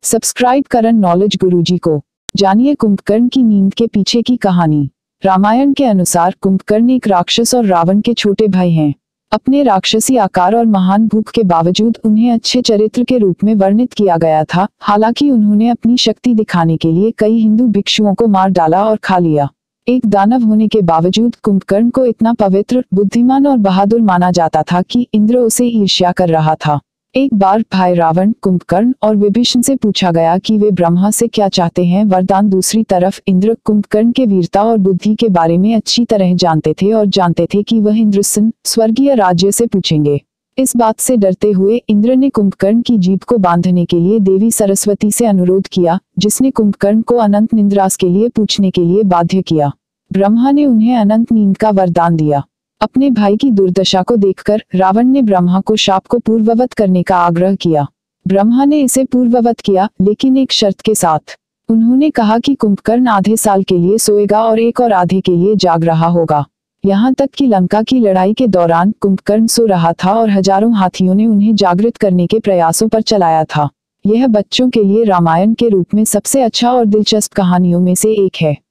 Subscribe करन knowledge गुरुजी को। जानिए कुंभकर्ण की नींद के पीछे की कहानी। रामायण के अनुसार कुंभकर्ण एक राक्षस और रावण के छोटे भाई हैं। अपने राक्षसी आकार और महान भूख के बावजूद उन्हें अच्छे चरित्र के रूप में वर्णित किया गया था। हालांकि उन्होंने अपनी शक्ति दिखाने के लिए कई हिंदू भिक्षुओं को मार डाला और खा लिया। एक दानव होने के बावजूद कुंभकर्ण को इतना पवित्र, बुद्धिमान और बहादुर माना जाता था कि इंद्र उसे ईर्ष्या कर रहा था। एक बार भाई रावण, कुंभकर्ण और विभीषण से पूछा गया कि वे ब्रह्मा से क्या चाहते हैं वरदान। दूसरी तरफ इंद्र कुंभकर्ण के वीरता और बुद्धि के बारे में अच्छी तरह जानते थे और जानते थे कि वह इंद्रसन स्वर्गीय राज्य से पूछेंगे। इस बात से डरते हुए इंद्र ने कुंभकर्ण की जीभ को बांधने के लिए देवी सरस्वती से अनुरोध किया, जिसने कुंभकर्ण को अनंत निंद्रास के लिए पूछने के लिए बाध्य किया। ब्रह्मा ने उन्हें अनंत नींद का वरदान दिया। अपने भाई की दुर्दशा को देखकर रावण ने ब्रह्मा को शाप को पूर्ववत करने का आग्रह किया। ब्रह्मा ने इसे पूर्ववत किया, लेकिन एक शर्त के साथ। उन्होंने कहा कि कुंभकर्ण आधे साल के लिए सोएगा और एक और आधे के लिए जाग रहा होगा। यहाँ तक कि लंका की लड़ाई के दौरान कुंभकर्ण सो रहा था और हजारों हाथियों ने उन्हें जागृत करने के प्रयासों पर चलाया था। यह बच्चों के लिए रामायण के रूप में सबसे अच्छा और दिलचस्प कहानियों में से एक है।